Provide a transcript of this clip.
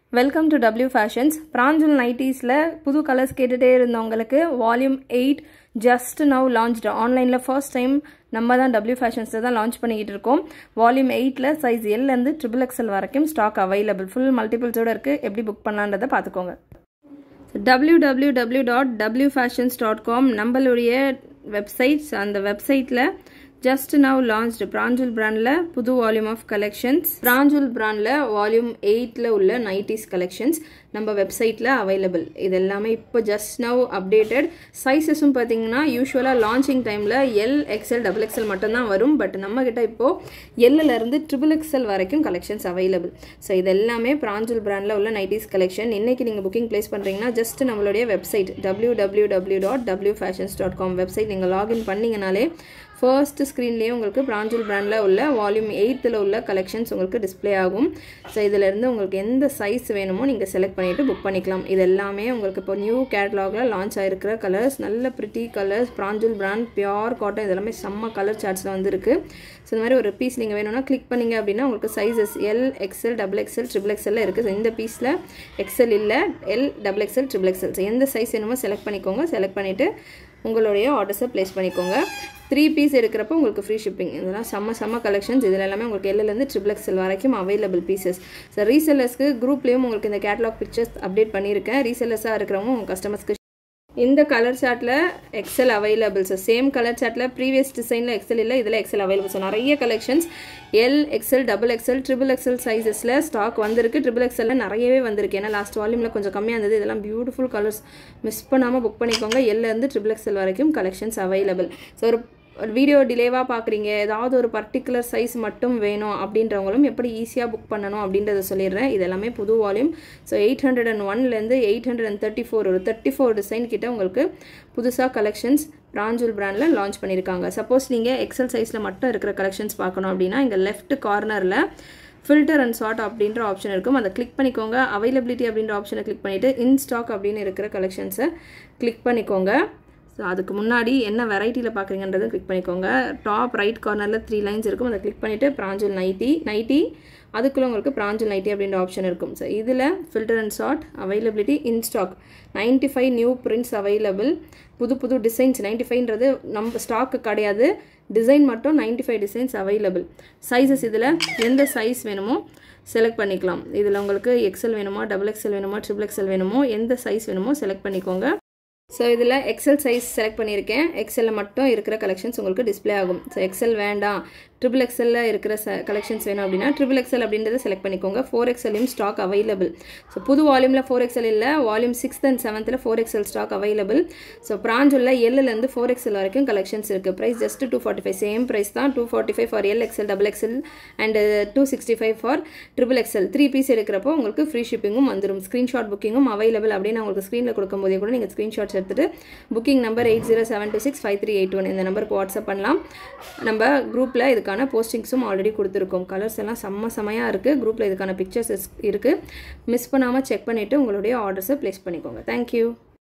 Welcome to W Fashions. Pranjul Nighties la pudu colors கேட்டுட்டே இருந்தவங்களுக்கு volume 8 just now launched online la first time நம்ம தான் W Fashions தான் launch பண்ணிட்டு இருக்கோம். volume 8 ல size L ல இருந்து XXL வரைக்கும் stock available. full multiples ஓட இருக்கு. எப்படி book பண்ணலாம்ன்றத பாத்துக்கோங்க. www.wfashions.com நம்மளுடைய வெப்சைட்ஸ் அந்த வெப்சைட்ல just now launched Pranjul brand la pudu volume of collections. Pranjul brand la volume 8 la ulla 90s collections நம்ம வெப்சைட்ல available. இது எல்லாமே இப்போ just now updated. sizesum பாத்தீங்கன்னா யூசுவலா launching timeல L, XL, XXL மட்டும் தான் வரும். பட் நம்ம கிட்ட இப்போ L ல இருந்து XXL வரைக்கும் collections available. சோ இது எல்லாமே Pranjul brandல உள்ள 90s collection. இன்னைக்கு நீங்க booking place பண்றீங்கன்னா just நம்மளுடைய வெப்சைட் www.wfashions.com வெப்சைட் நீங்க login பண்ணீங்கனாலே first screenலயே உங்களுக்கு Pranjul brandல உள்ள volume 8 ல உள்ள collections உங்களுக்கு display ஆகும். சோ இதில இருந்து உங்களுக்கு எந்த size வேணுமோ நீங்க select பண்ணிட்டு book பண்ணிக்கலாம். இது எல்லாமே உங்களுக்கு இப்போ நியூ கேட்டலாக்ல லான்ச் ஆயிருக்கிற கலர்ஸ் நல்ல pretty colours Pranjul brand pure cotton இதெல்லாம் செம்ம கலர் சார்ட்ஸ்ல வந்திருக்கு. சோ இந்த மாதிரி ஒரு பீஸ் நீங்க வேணும்னா click பண்ணீங்க அப்படினா உங்களுக்கு sizes L, XL, XXL, XXL இருக்கு. சோ இந்த பீஸ்ல XL இல்ல L, XXL, XXL. சோ எந்த size வேணுமோ select பண்ணிக்கோங்க. select பண்ணிட்டு உங்களுடைய ஆர்டர்ஸை place பண்ணிக்கோங்க. 3 பீஸ் எடுக்கறப்ப உங்களுக்கு free shipping. இதெல்லாம் செம்ம கலெக்ஷன்ஸ். இதெல்லாம் எல்லாமே உங்களுக்கு L ல இருந்து XXL வரைக்கும் available pieces. சோ ரீசெல்லர்ஸ்க்கு குரூப்லயும் உங்களுக்கு இந்த கேட்டலாக் பிக்சர்ஸ் அப்டேட் பண்ணிருக்கேன். ரீசெல்லர்ஸா இருக்கிறவங்க உங்க கஸ்டமர்ஸ்க்கு இந்த கலர் சார்ட்ல XL available. So same colour சார்ட்ல previous designல XL இல்ல இதுல XL available. சோ நிறைய collections L, XL, XXL, XXL sizesல ஸ்டாக் வந்திருக்கு. XXL ல நிறையவே வந்திருக்கு. ஏனா லாஸ்ட் வால்யூம்ல கொஞ்சம் கம்மியா இருந்தது. இதெல்லாம் பியூட்டிஃபுல் கலர்ஸ். மிஸ் பண்ணாம புக் பண்ணிக்கோங்க. L ல இருந்து XXL வரைக்கும் கலெக்ஷன்ஸ் available. சோ ஒரு வீடியோ டிலேவா பாக்குறீங்க ஏதாவது ஒரு பர்టిక్యులர் சைஸ் மட்டும் வேணும் அப்படின்றவங்களும் எப்படி ஈஸியா புக் பண்ணனும் அப்படின்றத சொல்லிறேன். இதெல்லாம் புது வால்யூம். சோ 801 ல இருந்து 834 ஒரு 34 டிசைன் கிட்ட உங்களுக்கு புதுசா கலெக்ஷன்ஸ் Pranjul brandல லான்ச் பண்ணிருக்காங்க. சப்போஸ் நீங்க XL சைஸ்ல மட்டும் இருக்கிற கலெக்ஷன்ஸ் பார்க்கணும் அப்படினா இங்க லெஃப்ட் கார்னர்ல filter and sort அப்படிங்கற ஆப்ஷன் இருக்கும். அத கிளிக் பண்ணிக்கோங்க. availability அப்படிங்கற ஆப்ஷனை கிளிக் பண்ணிட்டு in stock அப்படினு இருக்கிற கலெக்ஷன்ஸை கிளிக் பண்ணிக்கோங்க. அதுக்கு முன்னாடி என்ன வெரைட்டில பாக்குறீங்கன்றதை கிளிக் பண்ணிக்கோங்க. டாப் ரைட் கார்னர்ல 3 லைன்ஸ் இருக்கும். அதை கிளிக் பண்ணிட்டு Pranjul நைட்டி அதுக்குள்ள உங்களுக்கு Pranjul நைட்டி அப்படிங்கற ஆப்ஷன் இருக்கும். சோ இதுல filter and sort availability in stock 95 new prints available. புது டிசைன்ஸ் 95ன்றது நம்ம ஸ்டாக் கிடையாது. டிசைன் மட்டும் 95 டிசைன்ஸ் available. சைஸஸ் இதுல எந்த சைஸ் வேணுமோ செலக்ட் பண்ணிக்கலாம். இதுல உங்களுக்கு XL வேணுமா, XXL வேணுமா, XXL வேணுமோ எந்த சைஸ் வேணுமோ செலக்ட் பண்ணிக்கோங்க. சோ இதுல XL சைஸ் செலக்ட் பண்ணிருக்கேன். XL ல மட்டும் இருக்கிற கலெக்ஷன்ஸ் உங்களுக்கு டிஸ்ப்ளே ஆகும். சோ XL வேண்டாம் XXL ல இருக்கிற கலெக்ஷன்ஸ் வேணும் அப்படினா XXL அப்படின்றத செலக்ட் பண்ணிக்கோங்க. 4XL இன் ஸ்டாக் available. சோ புது வால்யூம்ல 4XL இல்ல வால்யூம் 6th and 7th ல 4XL stock available. So Pranjul ல L ல இருந்து 4XL வரைக்கும் கலெக்ஷன்ஸ் இருக்கு. பிரைஸ் just 245 சேம் பிரைஸ் தான். 245 for L, XL, XXL and 265 for XXL. 3 piece எடுக்கறப்போ உங்களுக்கு free shippingum வந்துரும். ஸ்கிரீன்ஷாட் புக்கிங்கும் available அப்படினா உங்களுக்கு ஸ்கிரீன்ல கொடுக்கும்போதே கூட நீங்க ஸ்கிரீன்ஷாட்ஸ் எடுத்துட்டு புக்கிங் நம்பர் 8072653821 இந்த நம்பருக்கு வாட்ஸ்அப் பண்ணலாம். நம்ம குரூப்ல இதுக்கான போஸ்டிங்ஸும் ஆல்ரெடி கொடுத்திருக்கோம். கலர்ஸ் எல்லாம் செமையா இருக்கு. குரூப்ல இதுக்கான பிக்சர்ஸ் இருக்கு. மிஸ் பண்ணாம செக் பண்ணிட்டு உங்களுடைய ஆர்டர்ஸை பிளேஸ் பண்ணிக்கோங்க. Thank you.